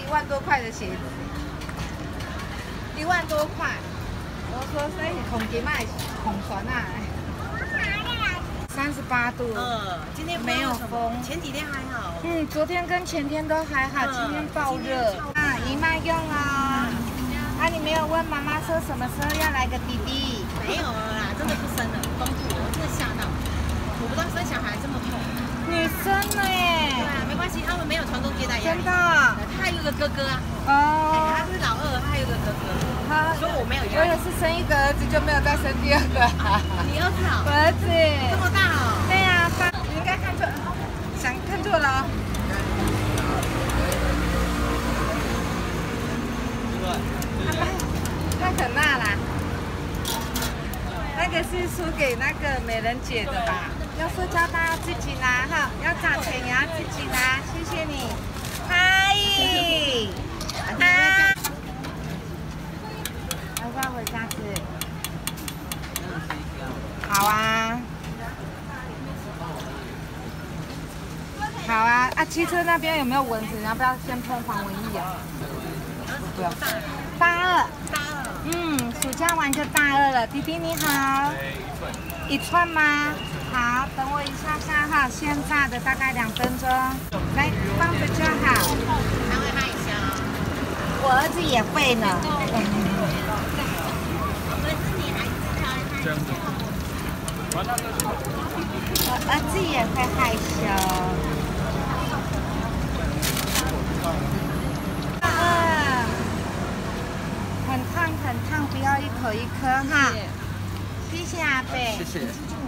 1万多块的鞋子，1万多块。我说所以孔吉麦孔船啊，38度。 今天没有风， 前几天还好。 昨天跟前天都还好，今天爆热。姨妈用啊。你没有问妈妈说什么时候要来个弟弟？ 没有了啦，真的不生了，公布我真的吓到。我不知道生小孩这么痛。 女生呢耶？ 对啊，没关系，他们没有传宗接代压力。 真的？ 他还有个哥哥啊。他是老二，他还有个哥哥。所以我没有压力。 我也是生一个儿子，就没有再生第二个。 你儿子啊？ 我儿子。 这么大哦？ 对呀，你应该看错，想看错了哦。那可娜啦，那个是输给那个美人姐的吧？要塑胶袋要自己拿哈，要找钱也要自己拿，谢谢你。嗨，要不要回家吃？好啊，好啊。汽车那边有没有蚊子？你要不要先喷防蚊液啊？不要。大二，暑假完就大2了。弟弟你好，1串吗？好，等我一下下哈，现炸的大概2分钟，来放着就好。 他会害羞。 我儿子也会呢。 所以是你孩子才会害羞。 我儿子也会害羞。很烫，不要一口一颗哈。谢谢阿贝。 谢谢。